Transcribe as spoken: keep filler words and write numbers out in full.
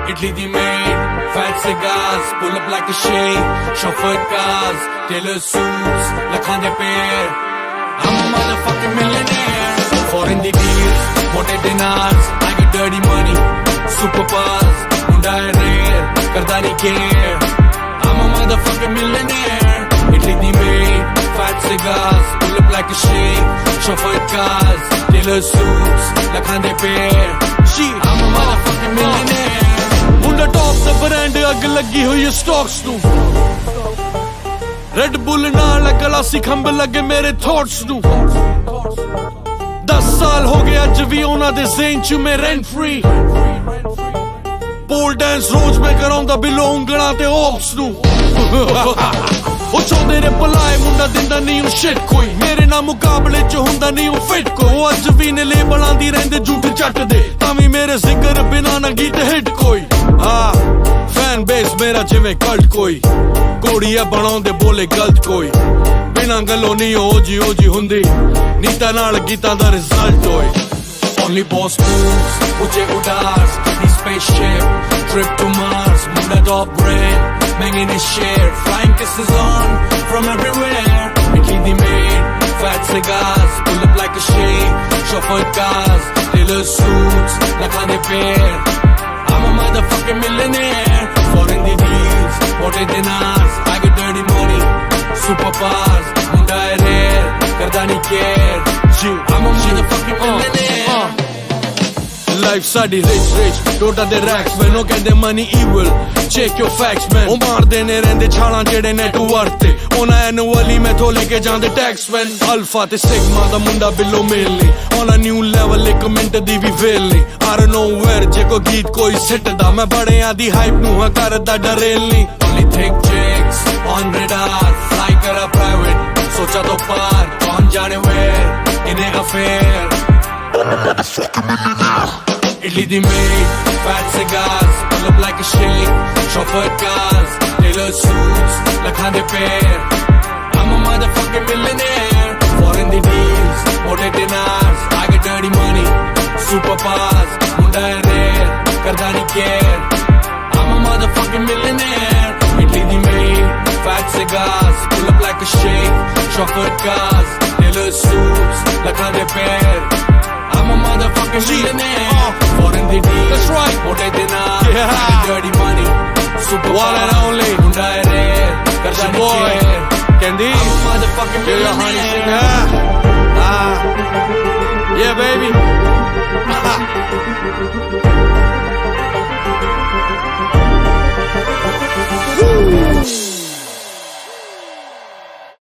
Italy the maid, fat cigars, pull up like a shade, chauffeured cars, tailor suits, lakhande pair. I'm a motherfucking millionaire. Foreign the deals, mote dinars, I got dirty money, super buzz, munda hai rare, karda nahi care. I'm a motherfucking millionaire. Italy the maid, fat cigars, pull up like a shade, chauffeured cars, tailor suits, lakhande pair. I'm a motherfucking millionaire. Munda top the brand ag lagi hui stocks nu. Red Bull naal glassi khambh lage mere thoughts nu. दस साल हो गए अज भी उन्हां दे ज़हन च मैं rent free. Pole dance रोज मैं कराउंदा बिलो ਉਂਗਲਾਂ ते ops nu. ਉਹ ਚਾਹੁੰਦੇ ਨੇ ਭਲਾਏ ਮੁੰਡਾ ਦਿੰਦਾ ਨਹੀਂ ਉਹ shit ਕੋਈ ਮੇਰੇ ਨਾਲ ਮੁਕਾਬਲੇ ਚ ਹੁੰਦਾ ਨਹੀਂ ਉਹ ਫਿੱਟ ਕੋਈ ਉਹ ਅੱਜ ਵੀ ਨੇ ਲੇਬਲਾਂ ਦੀ ਰਹਿੰਦੇ ਝੂਠ ਚੱਟਦੇ ਤਾਂ ਵੀ ਮੇਰੇ ਜ਼ਿਕਰ ਬਿਨਾ ਨਾ ਗੀਤ ਹਿੱਟ ਕੋਈ ਹਾਂ ਫੈਨ ਬੇਸ ਮੇਰਾ ਜਿਵੇਂ ਕਲਟ ਕੋਈ ਕੋੜੀਆ ਬਣਾਉਂਦੇ ਬੋਲੇ ਗਲਤ ਕੋਈ ਬਿਨਾ ਗੱਲੋਂ ਨਹੀਂ ਉਹ ਜੀ ਉਹ ਜੀ ਹੁੰਦੀ ਨੀਤਾਂ ਨਾਲ ਗੀਤਾਂ ਦਾ ਰਿਜ਼ਲਟ ਹੋਏ Only boss moves, uje udars, the spaceship, trip to Mars, munda top brand, banging his share, flying kisses on, from everywhere, Italy the maid, fat cigars, pull up like a shade, chauffeured cars, tailor suits, lakhande pair, I'm a motherfucking millionaire, foreign the deals, mote dinars, I got dirty money, super bars, munda hai rare, karda nahi care, I'm a motherfucking millionaire. Life ਸਾਡੀ rich rich ਟੋਟਾ ਦੇ racks man ਉਹ ਕਹਿੰਦੇ money evil check your facts man ਉਹ ਮਾਰਦੇ ਨੇ ਰਹਿੰਦੇ ਛਾਲਾਂ ਜਿਹੜੇ ਨੈਟਵਰਕ ਤੇ ਉਹਨਾਂ ਐਨੂਅਲੀ ਮੈਥੋਂ ਲੈ ਕੇ ਜਾਂਦੇ ਟੈਕਸ man ਅਲਫਾ ਤੇ ਸਿਗਮਾ ਦਾ ਮੁੰਡਾ ਬਿੱਲੋ ਮੇਲ ਨਹੀਂ on a new level ਇੱਕ ਮਿੰਟ ਦੀ ਵੀ ਵੇਲ ਨਹੀਂ I don't know where ਜੇ ਕੋਈ ਗੀਤ ਕੋਈ ਸਿੱਟਦਾ ਮੈਂ ਬੜਿਆਂ ਦੀ ਹਾਈਪ ਨੂੰ ਹਾਂ ਕਰਦਾ ਡਰੇਲ ਨਹੀਂ only thick chicks on radar fly ਕਰਾ private ਸੋਚਾ ਤੋਂ ਪਾਰ ਕੌਣ ਜਾਣੇ where ਇਨੇ affair Italy the maid, fat cigars, pull up like a shake, chauffeured cars, tailor suits, lakhande pair. I'm a motherfucking millionaire. Foreign the deals, mote dinars, I got dirty money, super bars, munda hai rare, karda nahi care. I'm a motherfucking millionaire. Italy the maid, fat cigars, pull up like a shake, chauffeured cars, tailor suits, lakhande pair. I'm a motherfucking millionaire. Uh, Foreign the deal. That's right. Mote dinar. Yeah. Dirty money. Super one and only. Munda hai rare. Karda nahi care. Candy. I'm a motherfucking millionaire. Yeah, honey. Yeah. Ah. Yeah, baby.